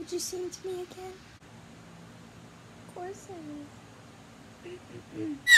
Did you sing to me again? Of course I did.